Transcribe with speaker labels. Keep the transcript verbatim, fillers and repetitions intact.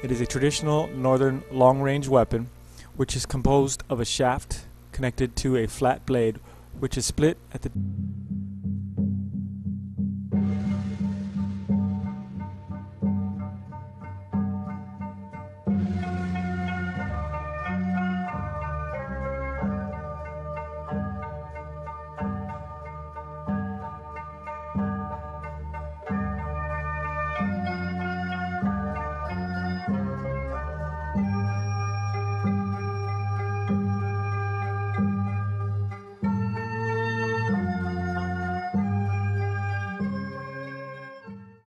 Speaker 1: It is a traditional northern long-range weapon which is composed of a shaft connected to a flat blade which is split at the